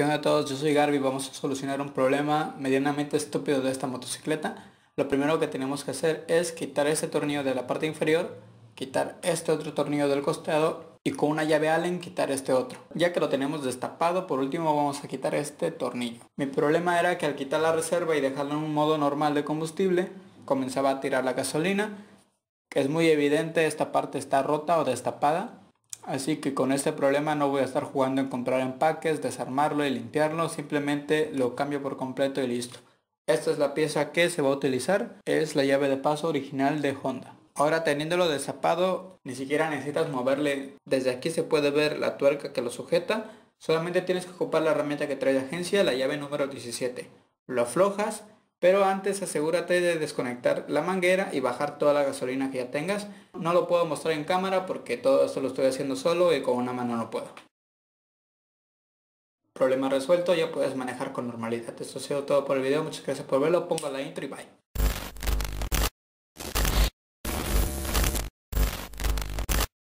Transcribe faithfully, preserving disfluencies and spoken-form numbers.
¿Qué onda a todos? Yo soy Garby, vamos a solucionar un problema medianamente estúpido de esta motocicleta. Lo primero que tenemos que hacer es quitar este tornillo de la parte inferior, quitar este otro tornillo del costado y con una llave Allen quitar este otro. Ya que lo tenemos destapado, por último vamos a quitar este tornillo. Mi problema era que al quitar la reserva y dejarlo en un modo normal de combustible, comenzaba a tirar la gasolina, que es muy evidente, esta parte está rota o destapada. Así que con este problema no voy a estar jugando en comprar empaques, desarmarlo y limpiarlo, simplemente lo cambio por completo y listo. Esta es la pieza que se va a utilizar, es la llave de paso original de Honda. Ahora teniéndolo destapado, ni siquiera necesitas moverle, desde aquí se puede ver la tuerca que lo sujeta, solamente tienes que ocupar la herramienta que trae de agencia, la llave número diecisiete. Lo aflojas, pero antes asegúrate de desconectar la manguera y bajar toda la gasolina que ya tengas. No lo puedo mostrar en cámara porque todo esto lo estoy haciendo solo y con una mano no puedo. Problema resuelto, ya puedes manejar con normalidad. Esto ha sido todo por el video, muchas gracias por verlo, pongo la intro y bye.